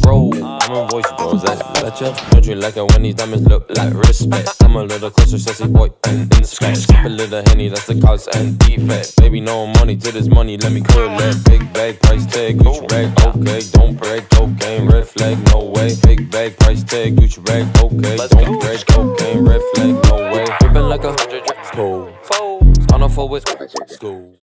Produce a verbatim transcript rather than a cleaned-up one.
roll. I'm a voice, bro, is that, is that you? Don't you like it when these diamonds look like respect? I'm a little closer, sassy boy, and inspect. Skip a little Henny, that's the cause and defect. Baby, no money to this money, let me clear that. Big bag, price tag, Gucci rag, okay. Don't break, cocaine, red flag, no way. Big bag, price tag, Gucci rag, okay. Don't break, cocaine, red flag, no way. Rippin' like a hundred cold. On a forward school.